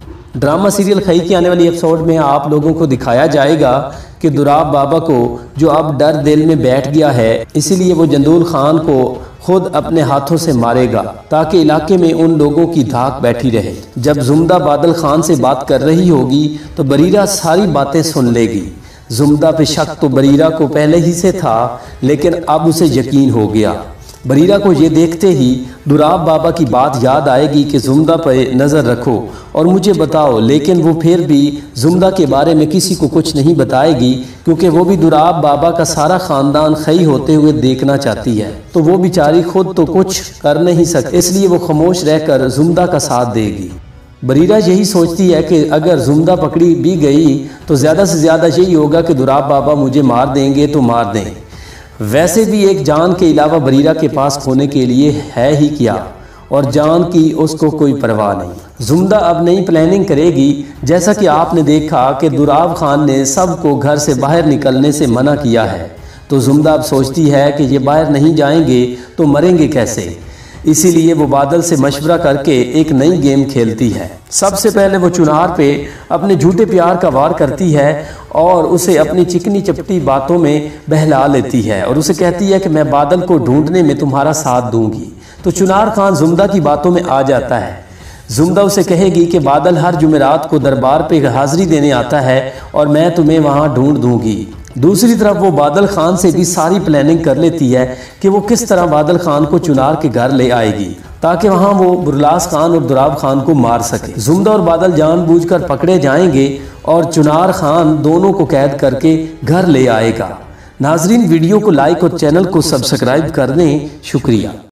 Drama serial खई की आने वाली एपिसोड में आप लोगों को दिखाया जाएगा कि दुराब बाबा को जो अब डर दिल में बैठ गया है, इसीलिए वो जंदूल खान को खुद अपने हाथों से मारेगा ताकि इलाके में उन लोगों की धाक बैठी रहे। जब जुमदा बादल खान से बात कर रही होगी तो बरीरा सारी बातें सुन लेगी। जुमदा पे शक तो बरीरा को पहले ही से था, लेकिन अब उसे यकीन हो गया। बरीरा को ये देखते ही दुराब बाबा की बात याद आएगी कि जुमदा पे नज़र रखो और मुझे बताओ, लेकिन वो फिर भी जुमदा के बारे में किसी को कुछ नहीं बताएगी क्योंकि वो भी दुराब बाबा का सारा ख़ानदान खई होते हुए देखना चाहती है। तो वो बेचारी खुद तो कुछ कर नहीं सकती, इसलिए वो खामोश रहकर जुमदा का साथ देगी। बरीरा यही सोचती है कि अगर जुमदा पकड़ी भी गई तो ज़्यादा से ज़्यादा यही होगा कि दुराब बाबा मुझे मार देंगे तो मार दें। वैसे भी एक जान के अलावा बरीरा के पास खोने के लिए है ही क्या, और जान की उसको कोई परवाह नहीं। जुमदा अब नई प्लानिंग करेगी। जैसा कि आपने देखा कि दुराब खान ने सबको घर से बाहर निकलने से मना किया है, तो जुमदा अब सोचती है कि ये बाहर नहीं जाएंगे तो मरेंगे कैसे। इसीलिए वो बादल से मशवरा करके एक नई गेम खेलती है। सबसे पहले वो चुनार पे अपने झूठे प्यार का वार करती है और उसे अपनी चिकनी चपटी बातों में बहला लेती है और उसे कहती है कि मैं बादल को ढूंढने में तुम्हारा साथ दूंगी। तो चुनार खान जुमदा की बातों में आ जाता है। जुमदा उसे कहेगी कि बादल हर जुमेरात को दरबार पे हाजिरी देने आता है और मैं तुम्हें वहाँ ढूंढ दूंगी। दूसरी तरफ वो बादल खान से भी सारी प्लानिंग कर लेती है कि वो किस तरह बादल खान को चुनार के घर ले आएगी ताकि वहाँ वो बुरलास खान और दुराब खान को मार सके। जुमदा और बादल जानबूझकर पकड़े जाएंगे और चुनार खान दोनों को कैद करके घर ले आएगा। नाजरीन, वीडियो को लाइक और चैनल को सब्सक्राइब कर दें। शुक्रिया।